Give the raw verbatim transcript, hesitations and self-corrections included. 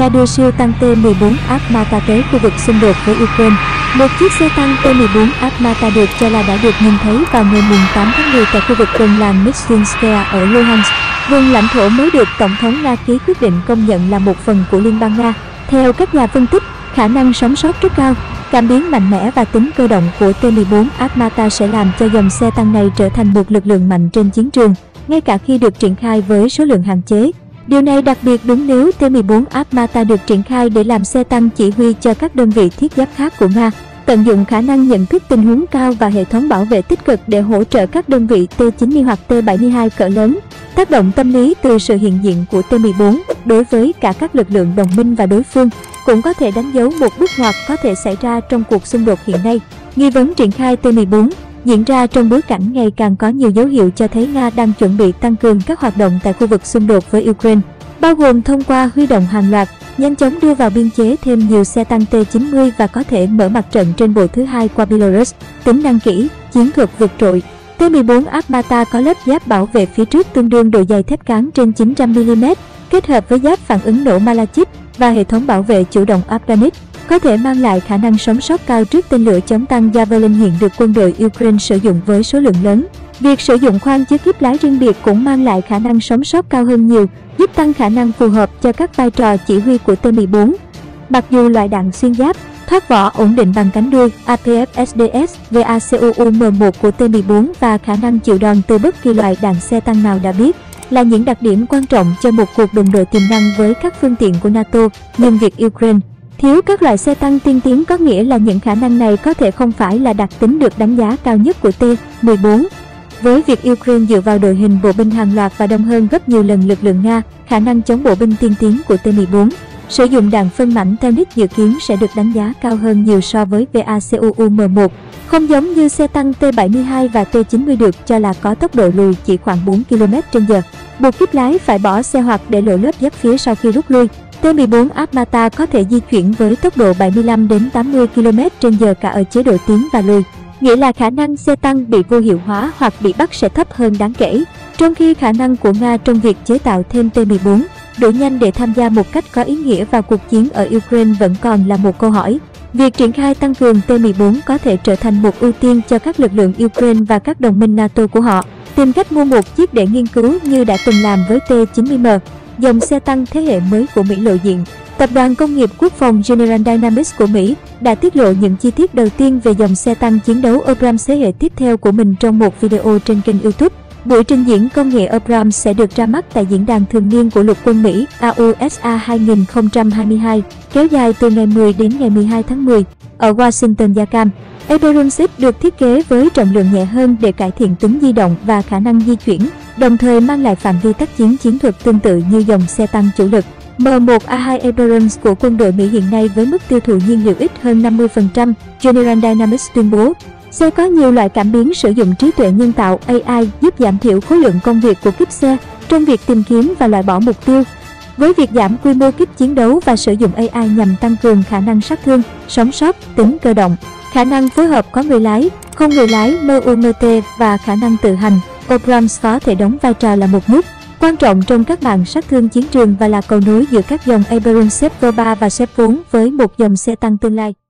Nga đưa siêu tăng T mười bốn Armata tới khu vực xung đột với Ukraine. Một chiếc xe tăng T mười bốn Armata được cho là đã được nhìn thấy vào ngày tám tháng mười tại khu vực gần làng Michinskaya ở Luhansk, vùng lãnh thổ mới được Tổng thống Nga ký quyết định công nhận là một phần của Liên bang Nga. Theo các nhà phân tích, khả năng sống sót rất cao, cảm biến mạnh mẽ và tính cơ động của T mười bốn Armata sẽ làm cho dòng xe tăng này trở thành một lực lượng mạnh trên chiến trường, ngay cả khi được triển khai với số lượng hạn chế. Điều này đặc biệt đúng nếu T mười bốn Armata được triển khai để làm xe tăng chỉ huy cho các đơn vị thiết giáp khác của Nga, tận dụng khả năng nhận thức tình huống cao và hệ thống bảo vệ tích cực để hỗ trợ các đơn vị T chín mươi hoặc T bảy mươi hai cỡ lớn. Tác động tâm lý từ sự hiện diện của T mười bốn đối với cả các lực lượng đồng minh và đối phương cũng có thể đánh dấu một bước ngoặt có thể xảy ra trong cuộc xung đột hiện nay. Nghi vấn triển khai T mười bốn diễn ra trong bối cảnh ngày càng có nhiều dấu hiệu cho thấy Nga đang chuẩn bị tăng cường các hoạt động tại khu vực xung đột với Ukraine, bao gồm thông qua huy động hàng loạt, nhanh chóng đưa vào biên chế thêm nhiều xe tăng T chín mươi và có thể mở mặt trận trên bộ thứ hai qua Belarus. Tính năng kỹ, chiến thuật vượt trội. T mười bốn Armata có lớp giáp bảo vệ phía trước tương đương độ dày thép cán trên chín trăm mi li mét, kết hợp với giáp phản ứng nổ Malachit và hệ thống bảo vệ chủ động Afghanis, có thể mang lại khả năng sống sót cao trước tên lửa chống tăng Javelin hiện được quân đội Ukraine sử dụng với số lượng lớn. Việc sử dụng khoang chứa kíp lái riêng biệt cũng mang lại khả năng sống sót cao hơn nhiều, giúp tăng khả năng phù hợp cho các vai trò chỉ huy của T mười bốn. Mặc dù loại đạn xuyên giáp, thoát vỏ ổn định bằng cánh đuôi A P F S D S V A C U U M một của T mười bốn và khả năng chịu đòn từ bất kỳ loại đạn xe tăng nào đã biết là những đặc điểm quan trọng cho một cuộc đụng độ tiềm năng với các phương tiện của NATO, nhưng việc Ukraine thiếu các loại xe tăng tiên tiến có nghĩa là những khả năng này có thể không phải là đặc tính được đánh giá cao nhất của T mười bốn. Với việc Ukraine dựa vào đội hình bộ binh hàng loạt và đông hơn gấp nhiều lần lực lượng Nga, khả năng chống bộ binh tiên tiến của T mười bốn sử dụng đạn phân mảnh theo ních dự kiến sẽ được đánh giá cao hơn nhiều so với V A C U U M một. Không giống như xe tăng T bảy mươi hai và T chín mươi được cho là có tốc độ lùi chỉ khoảng bốn ki lô mét trên giờ. Buộc kíp lái phải bỏ xe hoặc để lộ lớp giáp phía sau khi rút lui. T mười bốn Armata có thể di chuyển với tốc độ bảy mươi lăm đến tám mươi ki lô mét trên giờ cả ở chế độ tiến và lùi, nghĩa là khả năng xe tăng bị vô hiệu hóa hoặc bị bắt sẽ thấp hơn đáng kể. Trong khi khả năng của Nga trong việc chế tạo thêm T mười bốn đủ nhanh để tham gia một cách có ý nghĩa vào cuộc chiến ở Ukraine vẫn còn là một câu hỏi. Việc triển khai tăng cường T mười bốn có thể trở thành một ưu tiên cho các lực lượng Ukraine và các đồng minh NATO của họ, tìm cách mua một chiếc để nghiên cứu như đã từng làm với T chín mươi M, dòng xe tăng thế hệ mới của Mỹ lộ diện. Tập đoàn công nghiệp quốc phòng General Dynamics của Mỹ đã tiết lộ những chi tiết đầu tiên về dòng xe tăng chiến đấu Abrams thế hệ tiếp theo của mình trong một video trên kênh YouTube. Buổi trình diễn công nghệ Abrams sẽ được ra mắt tại diễn đàn thường niên của lục quân Mỹ A U S A hai không hai hai, kéo dài từ ngày mười đến ngày mười hai tháng mười, ở Washington da cam. Abrams được thiết kế với trọng lượng nhẹ hơn để cải thiện tính di động và khả năng di chuyển, đồng thời mang lại phạm vi tác chiến chiến thuật tương tự như dòng xe tăng chủ lực M một A hai Abrams của quân đội Mỹ hiện nay với mức tiêu thụ nhiên liệu ít hơn năm mươi phần trăm, General Dynamics tuyên bố. Xe có nhiều loại cảm biến sử dụng trí tuệ nhân tạo A I giúp giảm thiểu khối lượng công việc của kíp xe trong việc tìm kiếm và loại bỏ mục tiêu. Với việc giảm quy mô kíp chiến đấu và sử dụng A I nhằm tăng cường khả năng sát thương, sống sót, tính cơ động, khả năng phối hợp có người lái, không người lái M U M T và khả năng tự hành, Abrams có thể đóng vai trò là một nút quan trọng trong các mạng sát thương chiến trường và là cầu nối giữa các dòng Abrams xê vê ba và xê vê bốn với một dòng xe tăng tương lai.